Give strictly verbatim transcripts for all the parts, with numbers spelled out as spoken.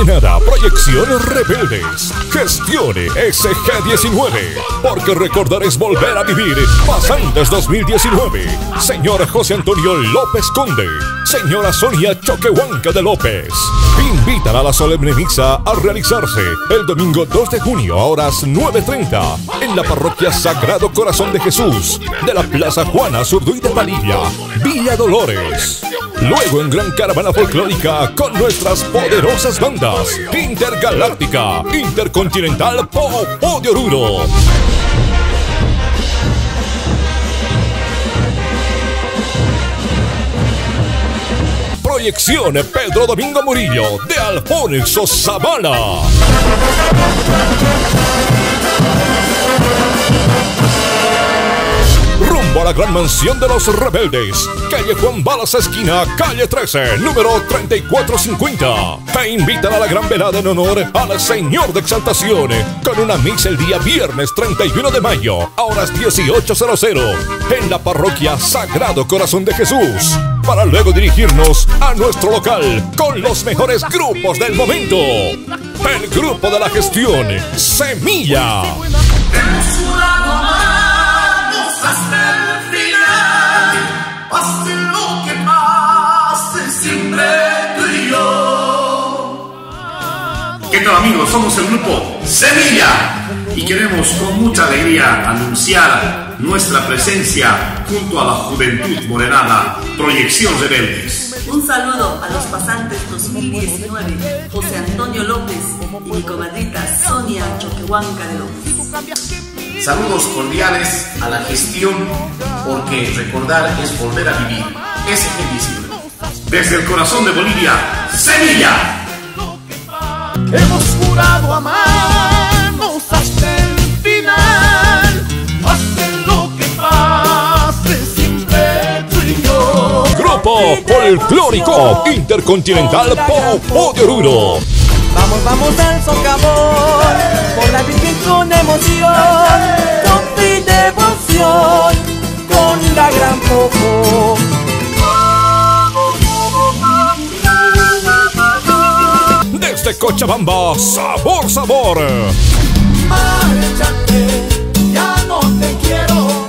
Morenada, Proyecciones Rebeldes. Gestione S G diecinueve, porque recordar es volver a vivir. Pasantes dos mil diecinueve. Señor José Antonio López Conde, señora Sonia Choquehuanca de López, invitan a la solemne misa a realizarse el domingo dos de junio a horas nueve treinta en la parroquia Sagrado Corazón de Jesús de la Plaza Juana Zurduy de Palilla, Villa Dolores. Luego en gran caravana folclórica con nuestras poderosas bandas Intergaláctica, Intercontinental, Popó de Oruro. Proyección Pedro Domingo Murillo de Alfonso Zavala. Rumbo a la gran mansión de los rebeldes, calle Juan Balas esquina, calle trece, número treinta y cuatro cincuenta. Te invitan a la gran velada en honor al Señor de Exaltación, con una misa el día viernes treinta y uno de mayo a horas dieciocho en la parroquia Sagrado Corazón de Jesús, para luego dirigirnos a nuestro local con los mejores grupos del momento. El grupo de la gestión, Semilla. Hasta el final, pase lo que pase, siempre tú y yo. ¿Qué tal, amigos? Somos el grupo Semilla y queremos con mucha alegría anunciar nuestra presencia junto a la Juventud Morenada, Proyección Rebeldes. Un saludo a los pasantes dos mil diecinueve, José Antonio López y mi comadrita Sonia Choquehuanca de López. Saludos cordiales a la gestión, porque recordar es volver a vivir. S G diecinueve. Desde el corazón de Bolivia, Semilla. Hemos jurado amarnos hasta el final, hasta lo que pase, siempre tú y yo. Grupo Folclórico Intercontinental Popó de Oruro. Vamos, vamos al socavón, por la Virgen con emoción, con fe y devoción, con la gran Popó. Desde Cochabamba, sabor, sabor. Márchate, ya no te quiero.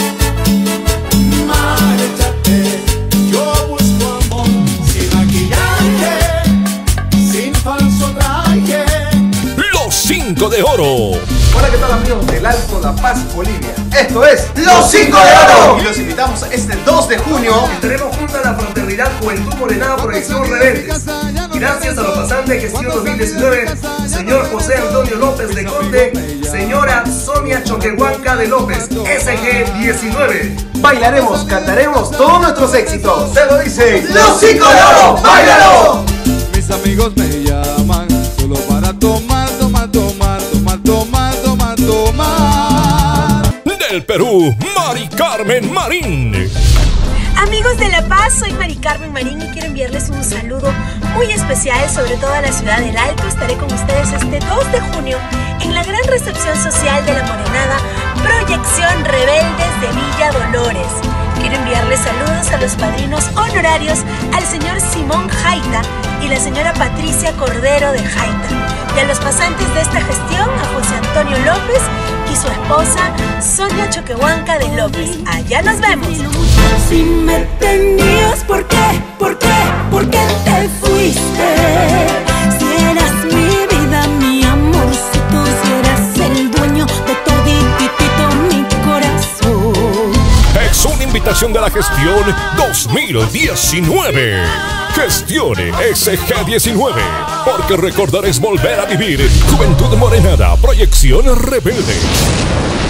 Márchate, yo busco amor, sin maquillaje, sin falso traje. Los cinco de oro. Hola, ¿qué tal, amigos del Alto La Paz, Bolivia? Esto es Los cinco de Oro. Y los invitamos este dos de junio. Estaremos junto a la Fraternidad Juventud Morenada Proyección Rebeldes. Gracias a los pasantes de gestión dos mil diecinueve, señor José Antonio López de Conde, señora Sonia Choquehuanca de López, S G diecinueve. Bailaremos, cantaremos todos nuestros éxitos. Se lo dice Los cinco de Oro. ¡Báilalo! Mis amigos me llaman solo para tomar, tomar, tomar, tomar, tomar, tomar, tomar. Del Perú, Mari Carmen Marín. Amigos de La Paz, soy Mari Carmen Marín y quiero enviarles un saludo muy especial, sobre todo a la ciudad del Alto. Estaré con ustedes este dos de junio en la gran recepción social de la Morenada Proyección Rebeldes de Villa Dolores. Quiero enviarles saludos a los padrinos honorarios, al señor Simón Jaita y la señora Patricia Cordero de Jaita, y a los pasantes de esta gestión, a José Antonio López y su esposa Sonia Choquehuanca de López. Allá nos vemos. Si me tenías, ¿por qué? ¿Por qué? ¿Por qué te fuiste? Si eras mi vida, mi amorcito, si eras el dueño de todititito mi corazón. Es una invitación de la gestión dos mil diecinueve. Gestione S G diecinueve, porque recordar es volver a vivir. Juventud Morenada, Proyección Rebelde.